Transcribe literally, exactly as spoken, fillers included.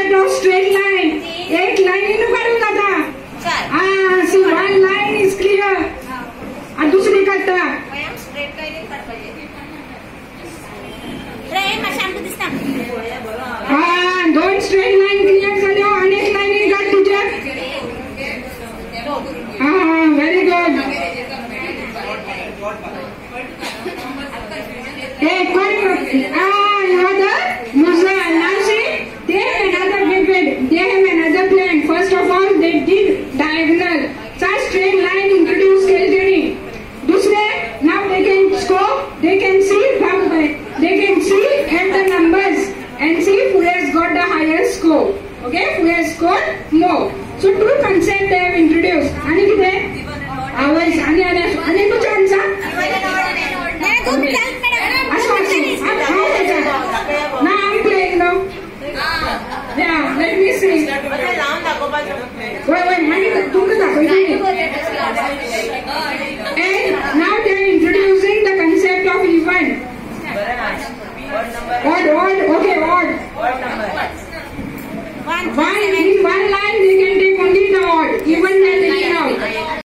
concept of straight line. एक line इन काढून आता. Ah, see one line is clear. आणि दुसरी काढता. straight line काढपाहिजे. रे मशांक दिसता. हा दोन स्ट्रेट लाईन क्लिअर झाले हो. अनेक लाईन काढ तुझ्या. हा व्हेरी गुड. हे कोण ah you are the user. Now see they have another method. They have another plan. First of all they did diagonal. Such straight line introduce skeleton. दूसरे now they can score. They can see from they can see at the numbers and see who has got the higher score. Okay, who has scored more. So two concepts they have introduced. आणि किती आवाज आणि आणि कुछ answer नाही good help madam. Now I'm playing now. Yeah, let me see. लावून दाखव.